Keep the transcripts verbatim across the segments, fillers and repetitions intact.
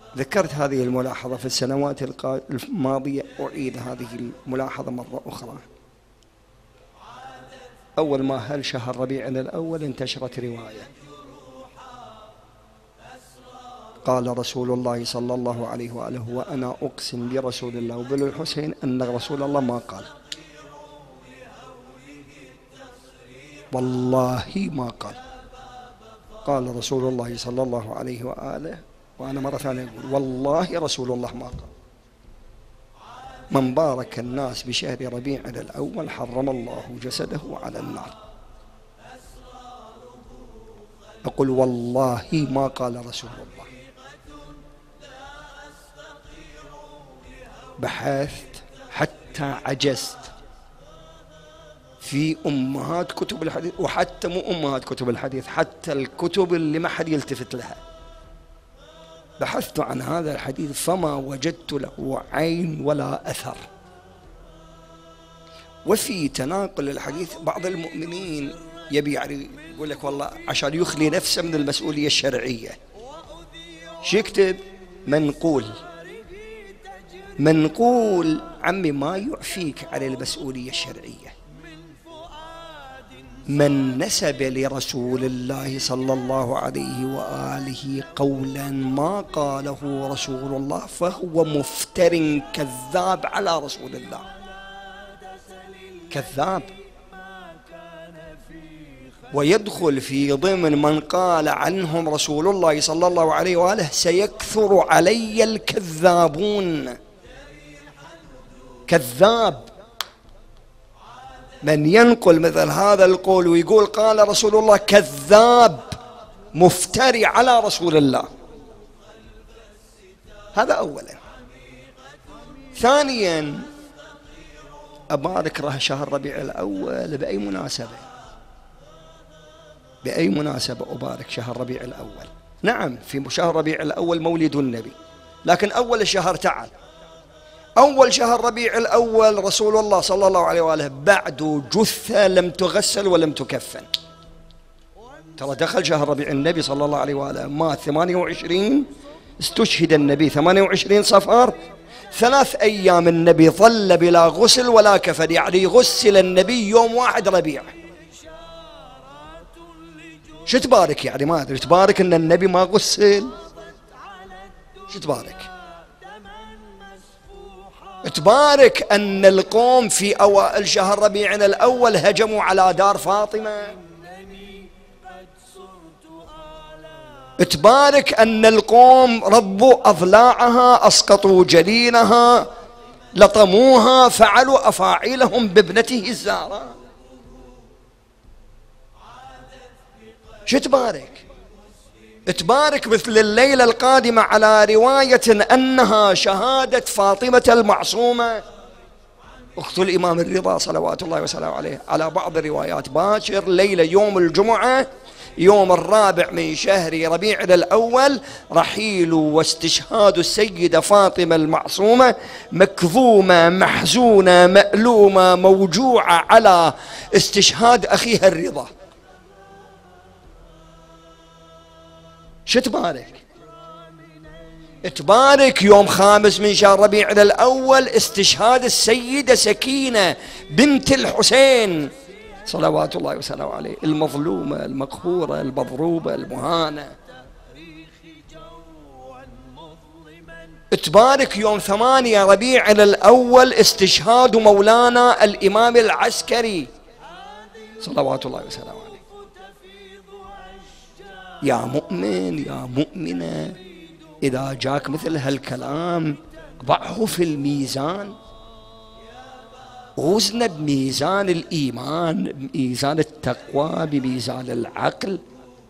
ذكرت هذه الملاحظة في السنوات الماضية، أعيد هذه الملاحظة مرة أخرى. أول ما هل شهر ربيع الأول انتشرت رواية قال رسول الله صلى الله عليه وآله وأنا أقسم برسول الله وبالحسين أن رسول الله ما قال، والله ما قال، قال رسول الله صلى الله عليه وآله، وأنا مرة ثانية أقول والله رسول الله ما قال من بارك الناس بشهر ربيع الأول حرم الله جسده على النار. أقول والله ما قال رسول الله. بحثت حتى عجزت في أمهات كتب الحديث، وحتى مو أمهات كتب الحديث، حتى الكتب اللي ما حد يلتفت لها، بحثت عن هذا الحديث فما وجدت له عين ولا أثر. وفي تناقل الحديث بعض المؤمنين يبي يعني يقول لك والله عشان يخلي نفسه من المسؤولية الشرعية شو يكتب؟ منقول. منقول عمي ما يعفيك على المسؤولية الشرعية. من نسب لرسول الله صلى الله عليه وآله قولا ما قاله رسول الله فهو مفتر كذاب على رسول الله، كذاب، ويدخل في ضمن من قال عنهم رسول الله صلى الله عليه وآله سيكثر علي الكذابون. كذاب من ينقل مثل هذا القول ويقول قال رسول الله كذاب مفتري على رسول الله. هذا أولا. ثانيا أبارك له شهر ربيع الأول بأي مناسبة؟ بأي مناسبة أبارك شهر ربيع الأول؟ نعم في شهر ربيع الأول مولد النبي، لكن أول الشهر تعال، أول شهر ربيع الأول رسول الله صلى الله عليه وآله بعد جثة لم تغسل ولم تكفن. ترى دخل شهر ربيع النبي صلى الله عليه وآله مات ثمانية وعشرين، استشهد النبي ثمانية وعشرين صفر، ثلاث أيام النبي ظل بلا غسل ولا كفن، يعني غسل النبي يوم واحد ربيع. شو تبارك يعني؟ ما أدري، تبارك أن النبي ما غسل؟ شو تبارك؟ تبارك أن القوم في أوائل شهر ربيع الأول هجموا على دار فاطمة؟ تبارك أن القوم ربوا أضلاعها، أسقطوا جنينها، لطموها، فعلوا أفاعيلهم بابنته الزهراء؟ شو تبارك؟ تبارك مثل الليلة القادمة على رواية أنها شهادة فاطمة المعصومة أخت الإمام الرضا صلوات الله وسلامه عليه، على بعض الروايات باكر ليلة يوم الجمعة يوم الرابع من شهر ربيع الأول رحيل واستشهاد السيدة فاطمة المعصومة، مكظومة محزونة مألومة موجوعة على استشهاد أخيها الرضا. شو تبارك؟ تبارك يوم خامس من شهر ربيع الأول استشهاد السيدة سكينة بنت الحسين صلوات الله وسلامه عليه، المظلومة المقهورة المضروبة المهانة. تبارك يوم ثمانية ربيع الأول استشهاد مولانا الإمام العسكري صلوات الله وسلامه عليه. يا مؤمن يا مؤمنة، إذا جاك مثل هالكلام ضعه في الميزان، وزن بميزان الإيمان، بميزان التقوى، بميزان العقل.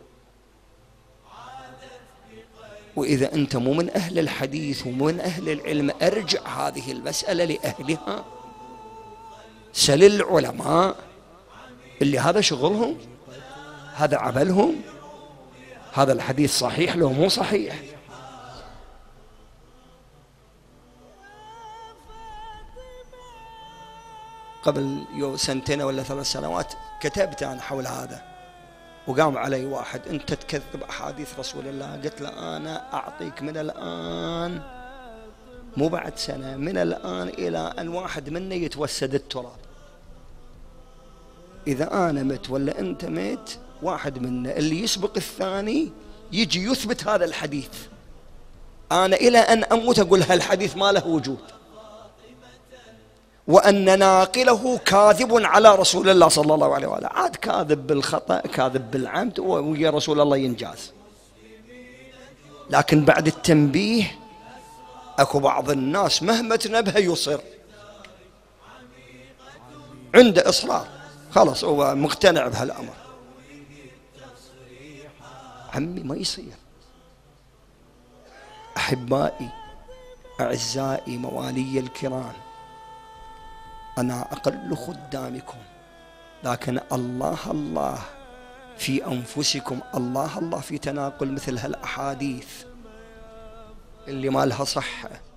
وإذا أنت مو من أهل الحديث ومو من أهل العلم أرجع هذه المسألة لأهلها، سل العلماء اللي هذا شغلهم، هذا عملهم، هذا الحديث صحيح لو مو صحيح. قبل سنتين ولا ثلاث سنوات كتبت عن حول هذا، وقام علي واحد: أنت تكذب أحاديث رسول الله. قلت له: أنا أعطيك من الآن، مو بعد سنة، من الآن إلى أن واحد منا يتوسد التراب، إذا أنا مت ولا أنت مت، واحد منا اللي يسبق الثاني يجي يثبت هذا الحديث، أنا إلى أن أموت أقول هالحديث ما له وجود، وأن ناقله كاذب على رسول الله صلى الله عليه وآله. عاد كاذب بالخطأ، كاذب بالعمد، ويا رسول الله ينجاز. لكن بعد التنبيه أكو بعض الناس مهما تنبه يصر، عنده إصرار، خلاص هو مقتنع بهالأمر. عمي ما يصير. أحبائي أعزائي موالي الكرام، أنا أقل خدامكم، لكن الله الله في أنفسكم، الله الله في تناقل مثل هالأحاديث اللي ما لها صحة.